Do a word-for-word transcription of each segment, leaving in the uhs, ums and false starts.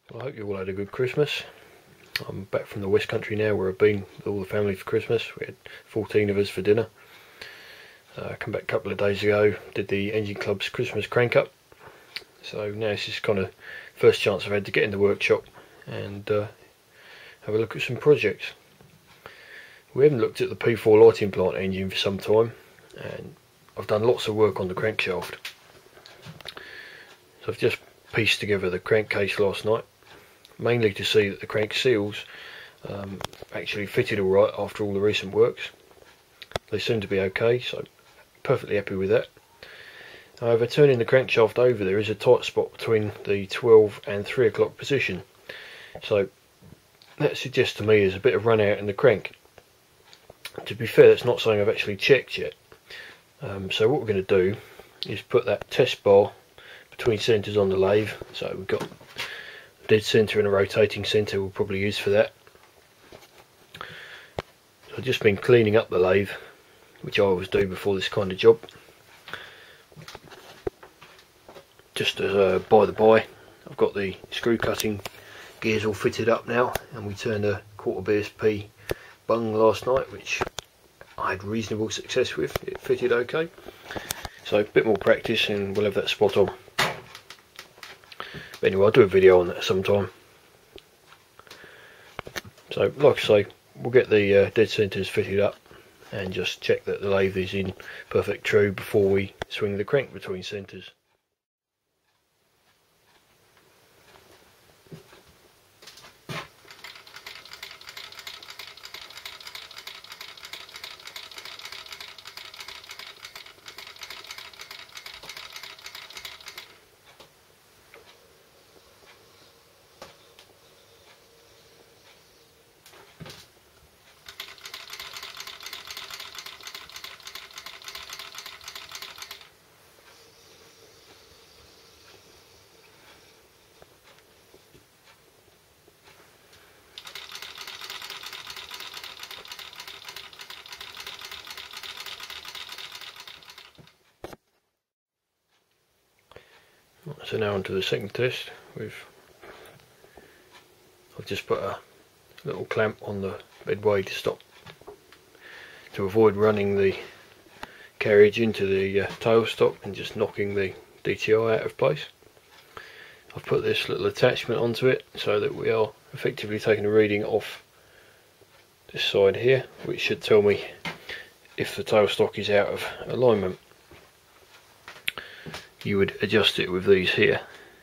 Well, I hope you all had a good Christmas. I'm back from the West Country now, where I've been with all the family for Christmas. We had fourteen of us for dinner. Uh, come back a couple of days ago, did the Engine Club's Christmas crank up. So now this is kind of first chance I've had to get in the workshop and uh, have a look at some projects. We haven't looked at the P four lighting plant engine for some time, and I've done lots of work on the crankshaft. So I've just pieced together the crankcase last night, mainly to see that the crank seals um, actually fitted alright after all the recent works. They seem to be okay, so perfectly happy with that. However, turning the crankshaft over, there is a tight spot between the twelve and three o'clock position, so that suggests to me there's a bit of run out in the crank. To be fair, that's not something I've actually checked yet. Um, so what we're going to do is put that test bar between centres on the lathe. So we've got a dead centre and a rotating centre we'll probably use for that. So I've just been cleaning up the lathe, which I always do before this kind of job. Just as a by the by, I've got the screw cutting gears all fitted up now, and we turned a quarter B S P bung last night, which I had reasonable success with. It fitted okay. So a bit more practice and we'll have that spot on. But anyway, I'll do a video on that sometime. So like I say, we'll get the uh, dead centres fitted up and just check that the lathe is in perfect true before we swing the crank between centres. So now on to the second test. We've I've just put a little clamp on the bedway to stop, to avoid running the carriage into the uh, tailstock and just knocking the D T I out of place. I've put this little attachment onto it so that we are effectively taking a reading off this side here, which should tell me if the tailstock is out of alignment. You would adjust it with these here.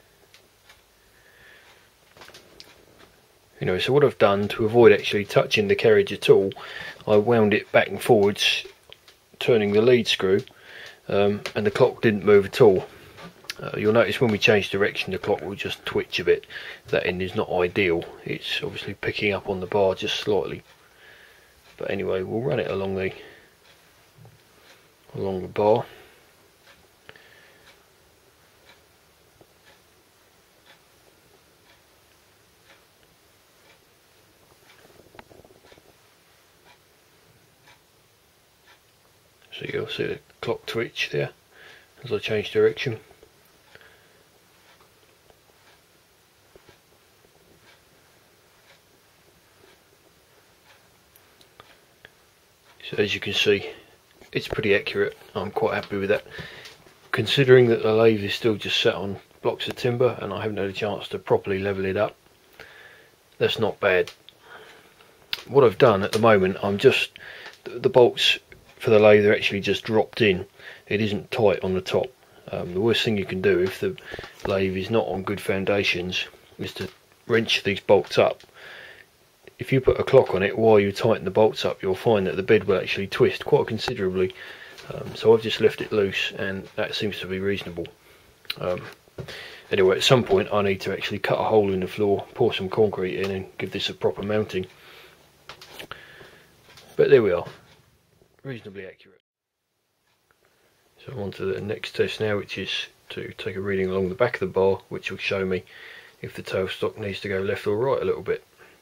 You know, so what I've done to avoid actually touching the carriage at all, I wound it back and forwards, turning the lead screw, um, and the clock didn't move at all. Uh, you'll notice when we change direction, the clock will just twitch a bit. That end is not ideal. It's obviously picking up on the bar just slightly. But anyway, we'll run it along the along the bar. So you'll see the clock twitch there as I change direction. So as you can see, it's pretty accurate. I'm quite happy with that, considering that the lathe is still just sat on blocks of timber and I haven't had a chance to properly level it up. That's not bad. What I've done at the moment, I'm just the bolts for the lathe are actually just dropped in. It isn't tight on the top. Um, the worst thing you can do if the lathe is not on good foundations is to wrench these bolts up. If you put a clock on it while you tighten the bolts up, you'll find that the bed will actually twist quite considerably. Um, so I've just left it loose and that seems to be reasonable. Um, anyway, at some point I need to actually cut a hole in the floor, pour some concrete in and give this a proper mounting. But there we are. Reasonably accurate. So I'm on to the next test now, which is to take a reading along the back of the bar, which will show me if the tailstock needs to go left or right a little bit.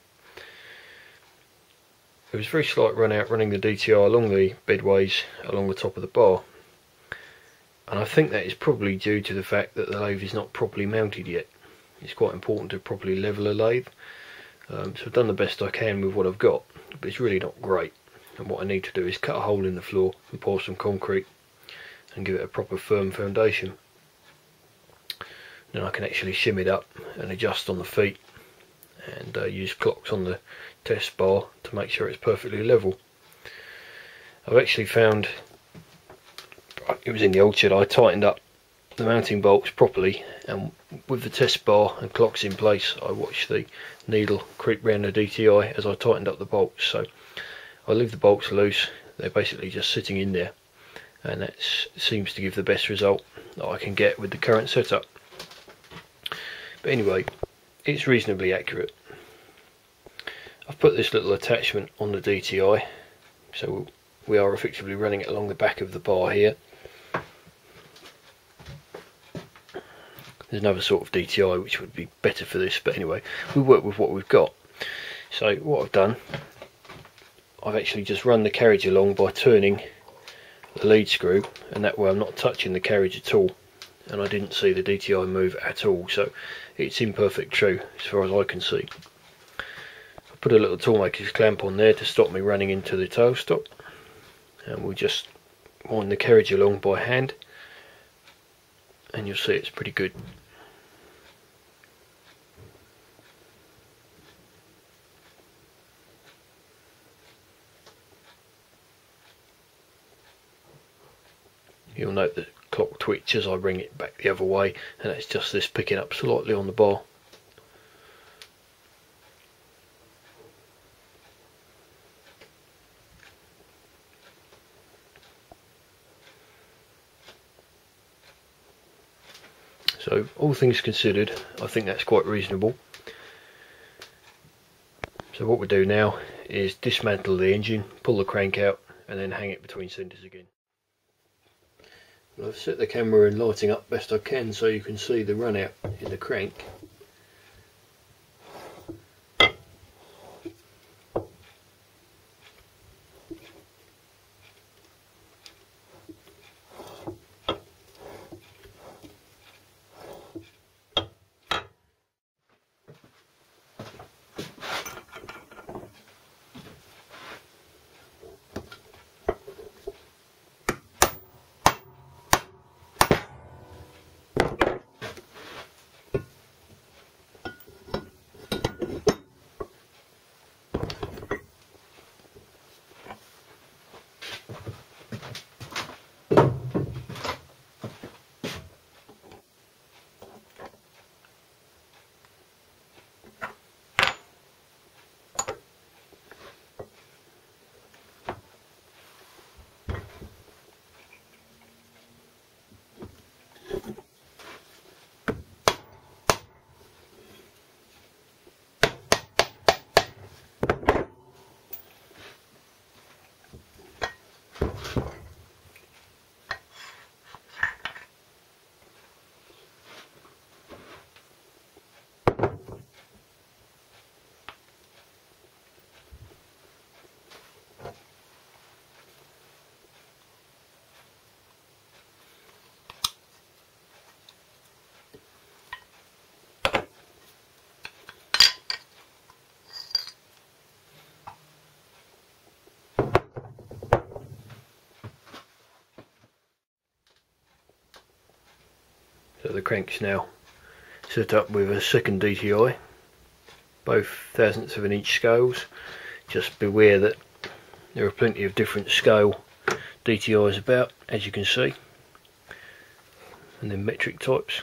There was a very slight run out running the D T I along the bedways along the top of the bar, and I think that is probably due to the fact that the lathe is not properly mounted yet. It's quite important to properly level a lathe. Um, so I've done the best I can with what I've got, but it's really not great. And what I need to do is cut a hole in the floor and pour some concrete and give it a proper firm foundation. Then I can actually shim it up and adjust on the feet, and uh, use clocks on the test bar to make sure it's perfectly level. I've actually found, it was in the old shed, I tightened up the mounting bolts properly, and with the test bar and clocks in place I watched the needle creep round the D T I as I tightened up the bolts. So I leave the bolts loose, they're basically just sitting in there, and that seems to give the best result that I can get with the current setup. But anyway, it's reasonably accurate. I've put this little attachment on the D T I, so we are effectively running it along the back of the bar here. There's another sort of D T I which would be better for this, but anyway, we work with what we've got. So what I've done, I've actually just run the carriage along by turning the lead screw, and that way I'm not touching the carriage at all, and I didn't see the D T I move at all, so it's in perfect true as far as I can see. I put a little toolmaker's clamp on there to stop me running into the tailstop, and we'll just wind the carriage along by hand, and you'll see it's pretty good. You'll note the clock twitch as I bring it back the other way, and it's just this picking up slightly on the bar. So all things considered, I think that's quite reasonable. So what we do now is dismantle the engine, pull the crank out, and then hang it between centres again. I've set the camera in lighting up best I can so you can see the run out in the crank. So the crank's now set up with a second D T I, both thousandths of an inch scales. Just beware that there are plenty of different scale D T Is about, as you can see, and then metric types.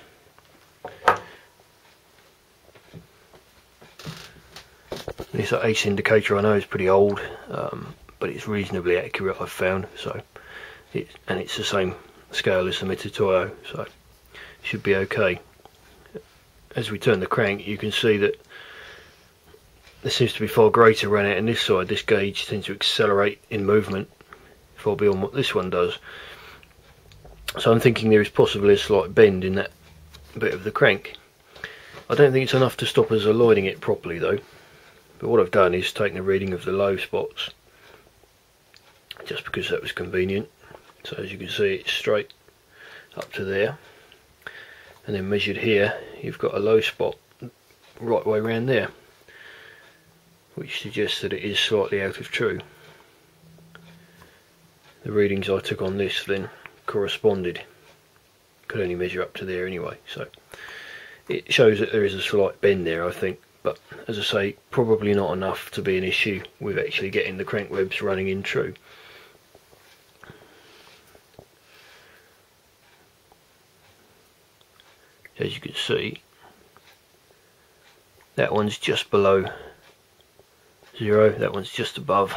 This ace indicator I know is pretty old, um, but it's reasonably accurate, I've found. So, it, and it's the same scale as the Mitutoyo, so should be okay. As we turn the crank, you can see that there seems to be far greater run out on this side. This gauge tends to accelerate in movement far beyond what this one does. So I'm thinking there is possibly a slight bend in that bit of the crank. I don't think it's enough to stop us aligning it properly though. But what I've done is taken a reading of the low spots, just because that was convenient. So as you can see, it's straight up to there. And then measured here, you've got a low spot right way around there, which suggests that it is slightly out of true. The readings I took on this then corresponded, could only measure up to there anyway, so it shows that there is a slight bend there, I think, but as I say, probably not enough to be an issue with actually getting the crank webs running in true. As you can see, that one's just below zero, that one's just above,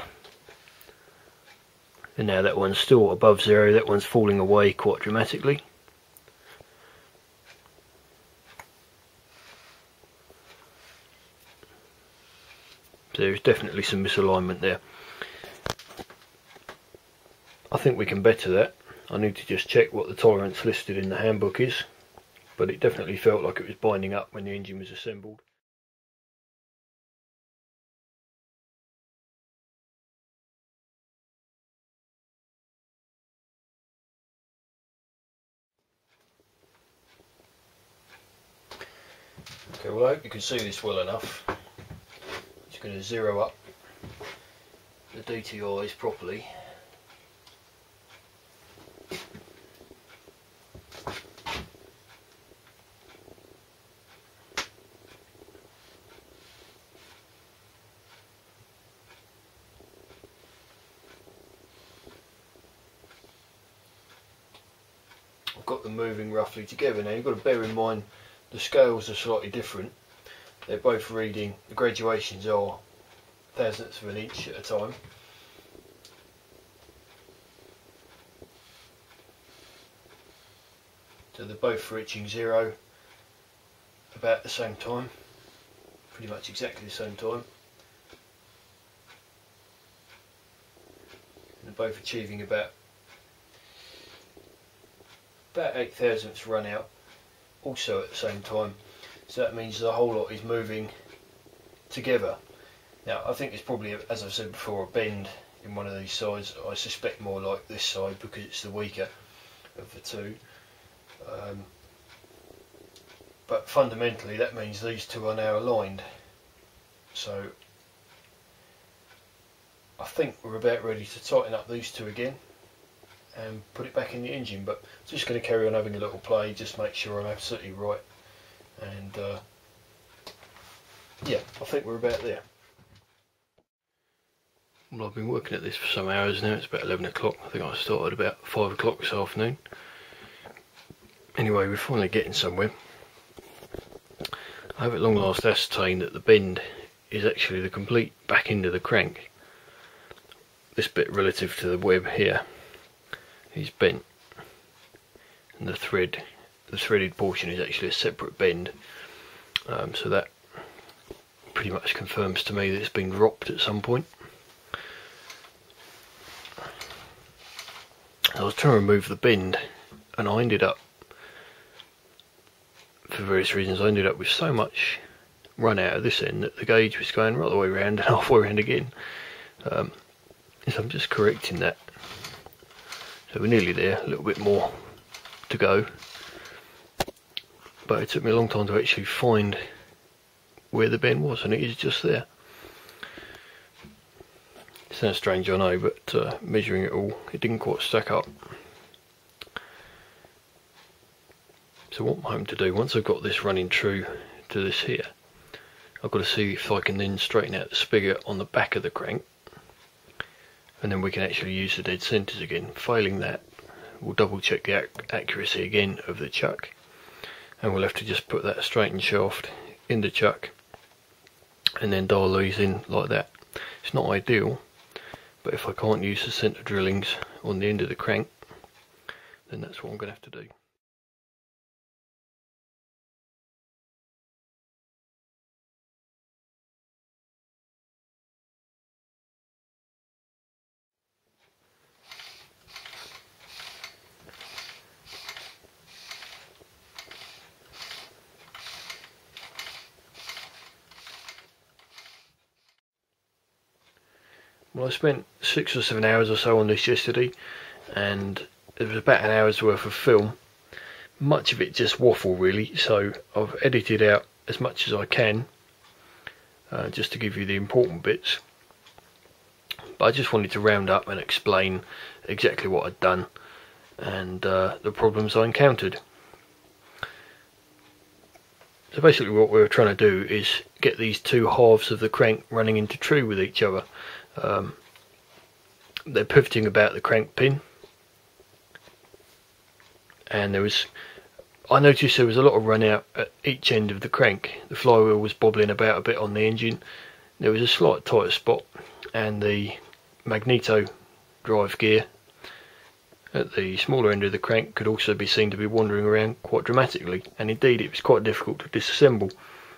and now that one's still above zero, that one's falling away quite dramatically. So there's definitely some misalignment there. I think we can better that. I need to just check what the tolerance listed in the handbook is, but it definitely felt like it was binding up when the engine was assembled. Okay, well I hope you can see this well enough. Just going to zero up the D T Is properly. I've got them moving roughly together now. You've got to bear in mind the scales are slightly different. They're both reading, the graduations are thousandths of an inch at a time. So they're both reaching zero about the same time, pretty much exactly the same time. And they're both achieving about about eight thousandths run out also at the same time, so that means the whole lot is moving together. Now I think it's probably, as I've said before, a bend in one of these sides. I suspect more like this side because it's the weaker of the two, um, but fundamentally that means these two are now aligned, so I think we're about ready to tighten up these two again and put it back in the engine. But I'm just going to carry on having a little play, just make sure I'm absolutely right, and uh, yeah, I think we're about there. Well, I've been working at this for some hours now. It's about eleven o'clock. I think I started about five o'clock this afternoon. Anyway, we're finally getting somewhere. I have at long last ascertained that the bend is actually the complete back end of the crank. This bit relative to the web here is bent, and the thread, the threaded portion is actually a separate bend, um, so that pretty much confirms to me that it's been dropped at some point. I was trying to remove the bend and I ended up, for various reasons, I ended up with so much run out of this end that the gauge was going right the way around and halfway around again. Um, so I'm just correcting that. So we're nearly there, a little bit more to go, but it took me a long time to actually find where the bend was, and it is just there. It sounds strange, I know, but uh, measuring it all, it didn't quite stack up. So what I'm hoping to do, once I've got this running true to this here, I've got to see if I can then straighten out the spigot on the back of the crank, and then we can actually use the dead centres again. Failing that, we'll double check the ac accuracy again of the chuck, and we'll have to just put that straightened shaft in the chuck and then dial these in like that. It's not ideal, but if I can't use the centre drillings on the end of the crank, then that's what I'm going to have to do. Well, I spent six or seven hours or so on this yesterday, and it was about an hour's worth of film. Much of it just waffle really, so I've edited out as much as I can, uh, just to give you the important bits. But I just wanted to round up and explain exactly what I'd done and uh, the problems I encountered. So basically what we were trying to do is get these two halves of the crank running into true with each other. Um, they're pivoting about the crank pin, and there was, I noticed there was a lot of run out at each end of the crank. The flywheel was bobbling about a bit on the engine. There was a slight tighter spot, and the magneto drive gear at the smaller end of the crank could also be seen to be wandering around quite dramatically, and indeed it was quite difficult to disassemble.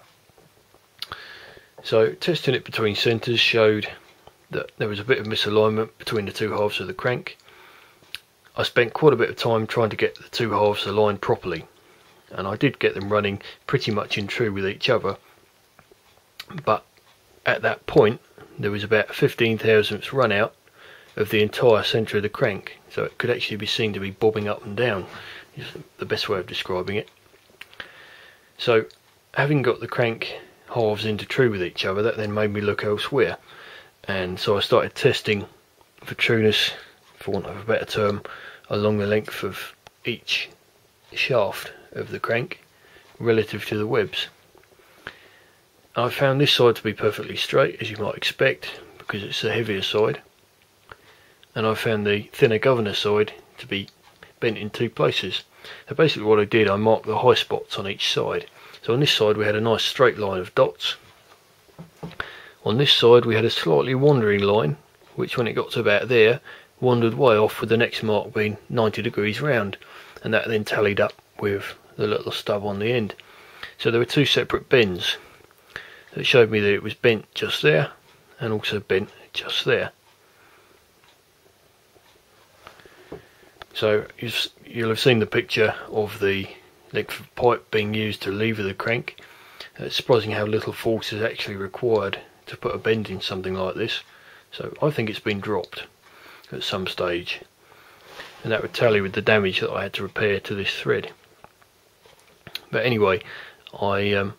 So testing it between centres showed that there was a bit of misalignment between the two halves of the crank. I spent quite a bit of time trying to get the two halves aligned properly, and I did get them running pretty much in true with each other, but at that point there was about fifteen thousandths run out of the entire centre of the crank, so it could actually be seen to be bobbing up and down, is the best way of describing it. So having got the crank halves into true with each other, that then made me look elsewhere, and so I started testing for trueness, for want of a better term, along the length of each shaft of the crank relative to the webs. I found this side to be perfectly straight, as you might expect, because it's the heavier side, and I found the thinner governor side to be bent in two places. So basically what I did, I marked the high spots on each side. So on this side we had a nice straight line of dots. On this side we had a slightly wandering line, which when it got to about there wandered way off, with the next mark being ninety degrees round, and that then tallied up with the little stub on the end. So there were two separate bends that showed me that it was bent just there and also bent just there. So you'll have seen the picture of the length of pipe being used to lever the crank. It's surprising how little force is actually required to put a bend in something like this. So I think it's been dropped at some stage, and that would tally with the damage that I had to repair to this thread. But anyway, I um,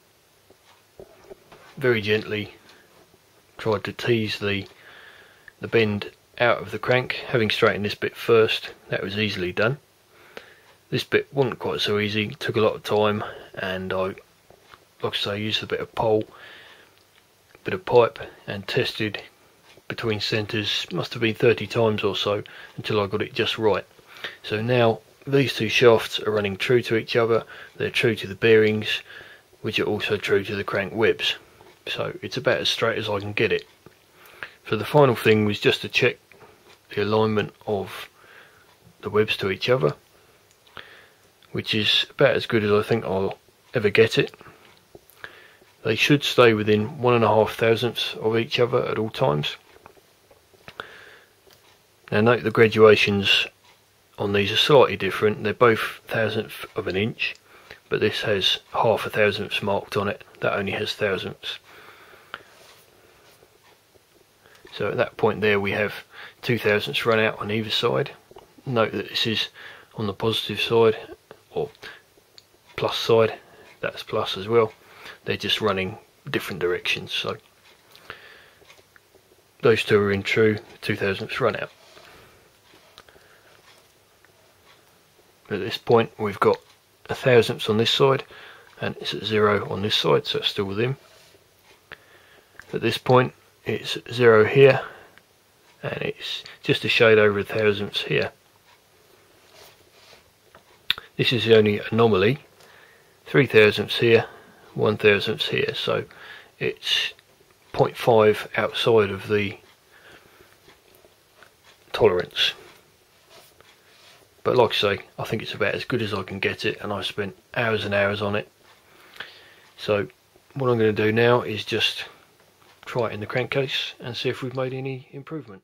very gently tried to tease the the bend out of the crank, having straightened this bit first. That was easily done. This bit wasn't quite so easy, it took a lot of time, and I, like I say, used a bit of pole, bit of pipe, and tested between centres, must have been thirty times or so, until I got it just right. So now these two shafts are running true to each other, they're true to the bearings, which are also true to the crank webs. So it's about as straight as I can get it. So the final thing was just to check the alignment of the webs to each other, which is about as good as I think I'll ever get it. They should stay within one and a half thousandths of each other at all times. Now note the graduations on these are slightly different. They're both thousandth of an inch, but this has half a thousandths marked on it. That only has thousandths. So at that point there we have two thousandths run out on either side. Note that this is on the positive side, or plus side, that's plus as well. They're just running different directions, so those two are in true, two thousandths run out. At this point we've got a thousandths on this side and it's at zero on this side, so it's still within. At this point it's zero here and it's just a shade over a thousandths here. This is the only anomaly, three thousandths here, one thousandths here, so it's zero point five outside of the tolerance. But like I say, I think it's about as good as I can get it, and I spent hours and hours on it. So what I'm going to do now is just try it in the crankcase and see if we've made any improvement.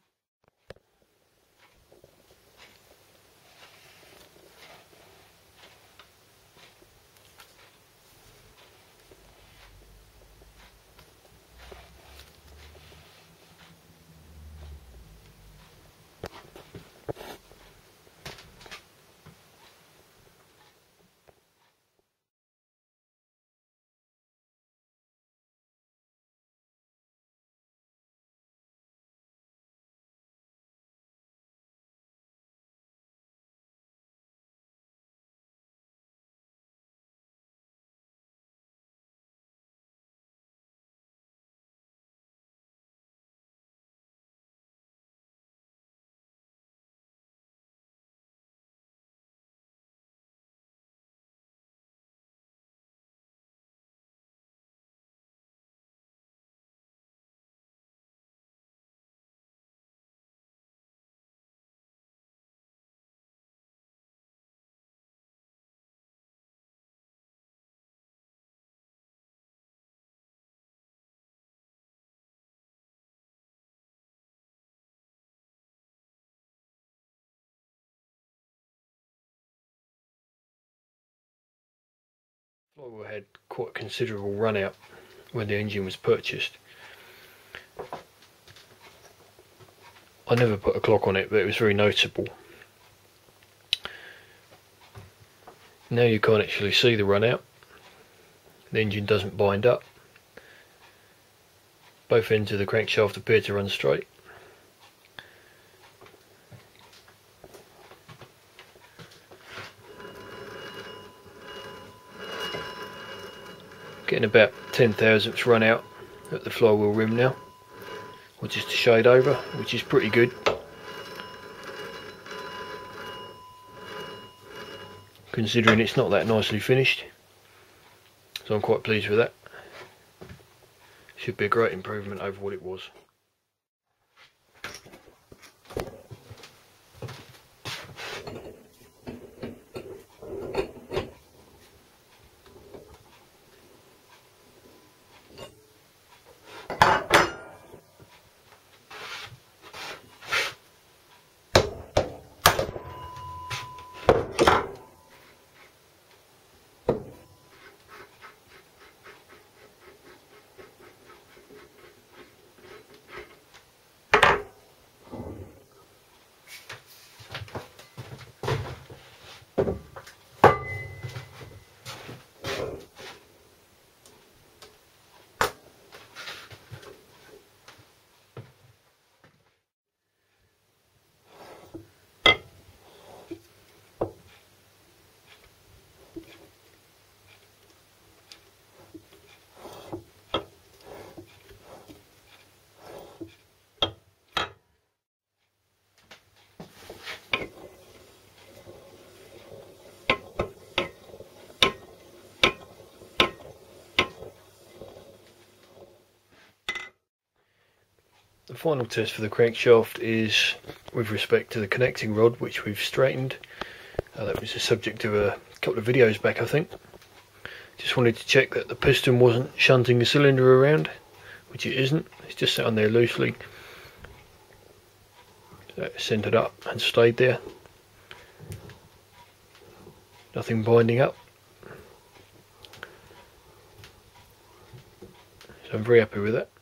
flywheel had quite a considerable run out when the engine was purchased. I never put a clock on it, but it was very noticeable. Now you can't actually see the run out. The engine doesn't bind up. Both ends of the crankshaft appear to run straight. Getting about ten thousandths run out at the flywheel rim now, or just a shade over, which is pretty good. Considering it's not that nicely finished, so I'm quite pleased with that. Should be a great improvement over what it was. The final test for the crankshaft is with respect to the connecting rod, which we've straightened. Uh, that was the subject of a couple of videos back, I think. Just wanted to check that the piston wasn't shunting the cylinder around, which it isn't. It's just sat on there loosely. So it's centered up and stayed there. Nothing binding up. So I'm very happy with that.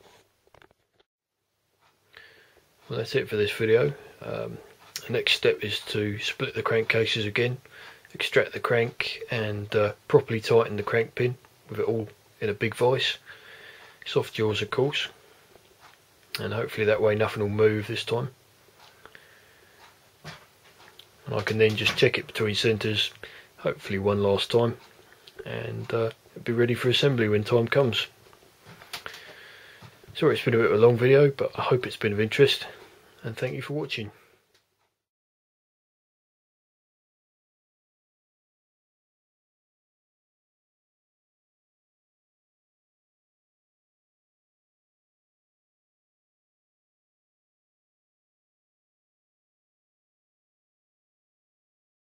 Well, that's it for this video. Um, the next step is to split the crankcases again, extract the crank and uh, properly tighten the crank pin with it all in a big vise. Soft jaws of course, and hopefully that way nothing will move this time. And I can then just check it between centres, hopefully one last time, and uh, be ready for assembly when time comes. Sorry it's been a bit of a long video, but I hope it's been of interest, and thank you for watching.